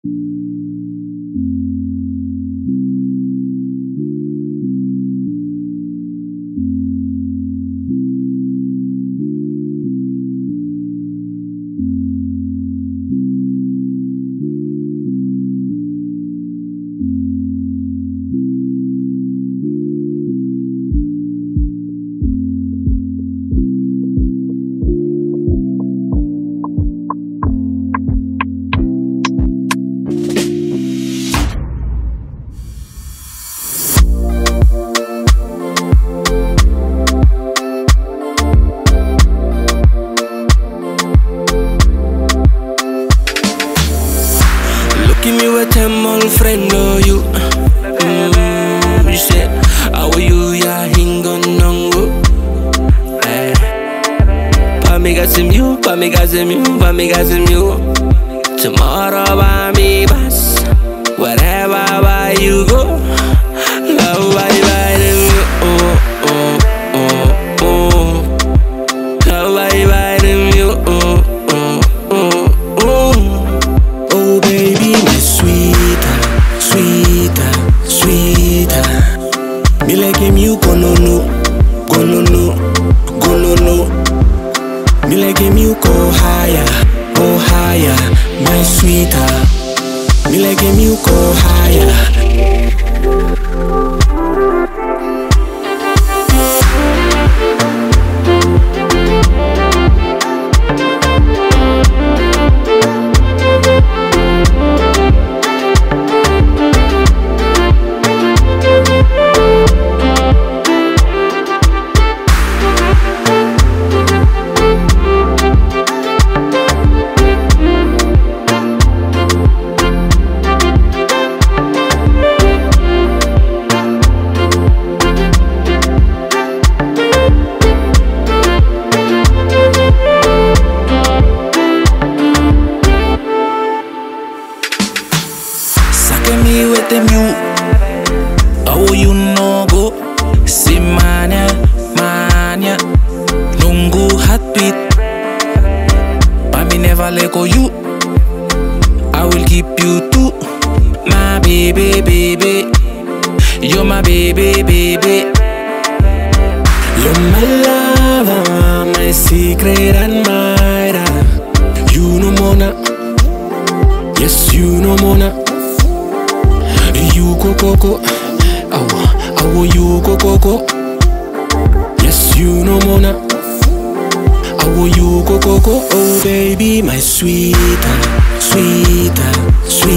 Give me with them old friend or you. You said, how are you? Ya hingo nongo. Pamigasim you. Tomorrow by me bus. Wherever by you go. Love by them you. Love by them you. Oh baby, my sweeter. Me like him, you go no. Me like him, you go higher, my sweeter. Me like him, you go higher. Me with them you, oh you no go. See mania, nungu heartbeat. But me never let go you. I will keep you too, my baby. You're my baby. You're my lover, my secret admirer. You no mona, yes you no mona. You go coco, oh you go coco. Yes you no mona, oh you go coco. Oh baby, my sweeter.